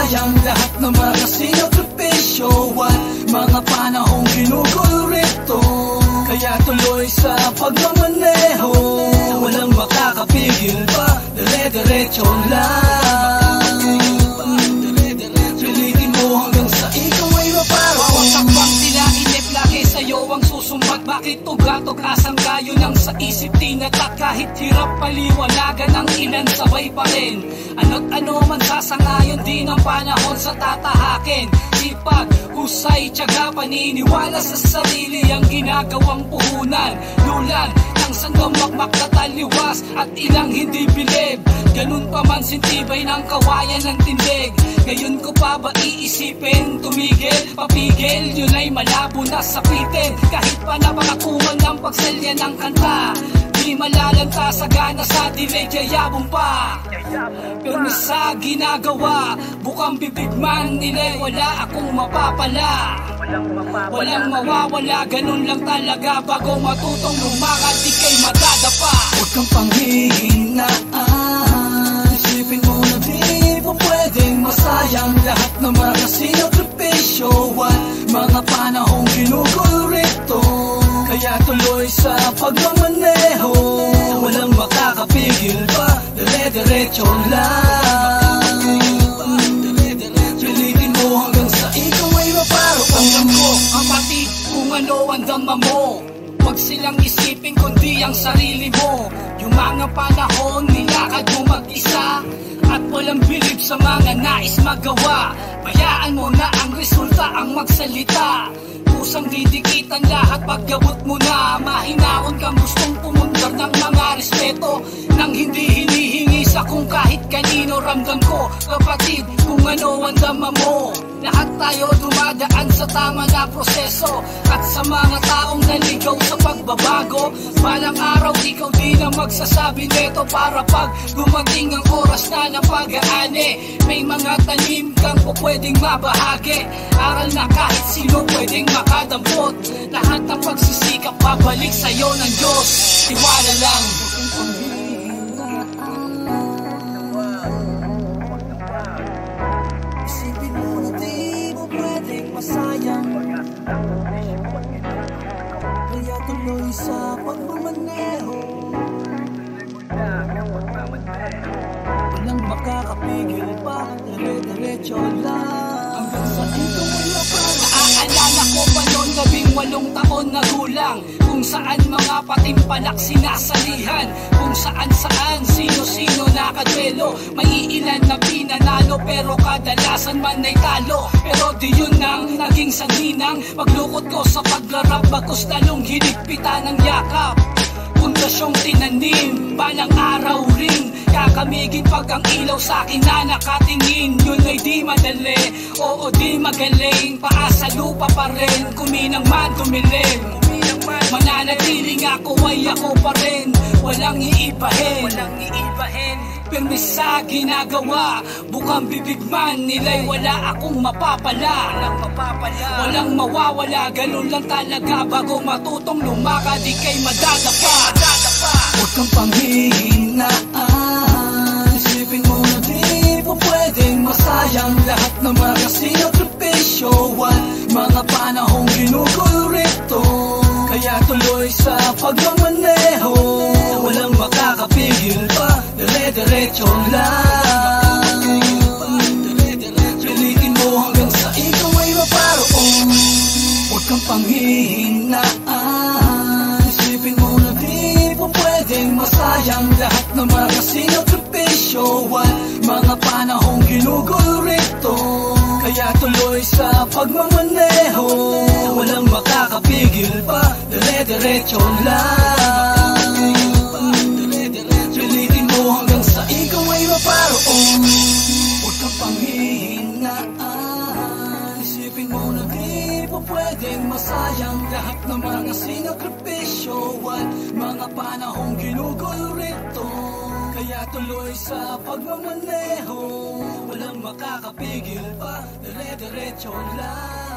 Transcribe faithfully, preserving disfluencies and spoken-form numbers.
masayang lahat ng mga sinakripisyo at mga panahong ginugol rito. Kaya tuloy sa pagmamaneho, walang makakapigil pa, dire-diretso lang. Pilitin mo hanggang sa ikaw ay maparo. Bawat takbang tila inip, lagi sa'yo ang susumbat. Bakit tugatog asang kayo nang sa isip tinatak? Kahit hirap paliwanagan ng ilan, sabay pa rin. Ano't ano man sasangayon, di ng panahon sa tatahakin. Sipag, husay, tiyaga, paniniwala sa sarili ang ginagawang puhunan. Lulan ng sanggamakmak na taliwas at ilang hindi bilib. Ganun pa man sintibay ng kawayan ng tindig. Ngayon ko pa ba iisipin, tumigil, papigil, yun ay malabo na sapitin. Kahit pa napakakuman ng pagselya ng kanta, di malalanta sa gana sa dilig, yayabong pa. Pero sa ginagawa, bukang bibig man nila, wala akong mapapala. Walang mawawala, ganun lang talaga. Bago matutong lumakad, di kay madadapa. Huwag kang panghihinaan, isipin mo na di mo pwedeng masayang lahat ng mga sinakripisyo at mga panahong ginugol rito. Kaya tuloy sa pagmamaneho, walang makakapigil pa, dire-diretso lang. Pilitin mo hanggang sa ikaw ay maparo. Alam ko, kapatid, kung ano ang dama mo, huwag silang isipin kundi ang sarili mo. Yung mga panahon, nilakad mo mag-isa at walang bilib sa mga nais magawa. Bayaan mo na ang resulta ang magsalita. Kusang didikitan lahat, paggabot mo na. Mahinaon kang gustong pumundar ng mga respeto, nang hindi hinihingi sa kung kahit kanino. Ramdam ko, kapatid, kung ano ang dama mo. Lahat tayo dumadaan sa tama na proseso. At sa mga taong naligaw sa pagbabago, balang araw ikaw din ang magsasabi neto. Para pag dumating ang oras na ng pag-aani, may mga tanim kang po pwedeng mabahagi. Aral na kahit sino pwedeng makadampot. Lahat ng pagsisikap pabalik sa'yo ng Diyos. Tiwala lang. Isipin mo na di mo pwedeng masayang, kaya tuloy sa pagmamaneho, walang makakapigil pa, dire-diretso lang. Hanggang sa ikaw ay maparo. Naaalala ko pa noon, labing walong taon na gulang, kung saan mga patimpalak sinasalihan, kung saan saan sino-sino nakadwelo. May ilan na pinanalo pero kadalasan man ay talo. Pero di yun ang naging sanlinang paglukot ko sa paglarap, bagkus talong hinigpitan ng yakap. Pundasyong tinanim, balang araw rin kakamigin pag ang ilaw sa'kin na nakatingin. Yun ay di madali, oo di magaling, paasa lupa pa rin, kuminang man tumilim. Mananatiling ako ay ako pa rin, walang iibahin, walang iibahin. Pirmi sa ginagawa, bukang bibig man nila'y wala akong mapapala. Walang mapapala, walang mawawala, ganun lang talaga. Bago matutong lumakad, di kay madadapa. Huwag kang panghihinaan, isipin mo na di mo pwedeng masayang lahat ng mga sinakripisyo at mga panahong ginugol rito. Kaya tuloy sa pagmamaneho, walang makakapigil pa, dire-diretso lang. Pilitin mo hanggang sa ikaw ay maparoon. Huwag kang panghihinaan, isipin mo na di mo pwedeng masayang lahat ng mga sinakripisyo at mga panahong ginugol rito. Kaya tuloy sa pagmamaneho, walang makakapigil pa, dire-diretso lang. Pilitin mo hanggang sa ikaw ay maparoon. Huwag kang panghihinaan, isipin mo na di mo pwedeng masayang lahat ng mga sinakripisyo at mga panahong ginugol rito. Kaya tuloy sa pagmamaneho, walang makakapigil pa, dire-diretso lang.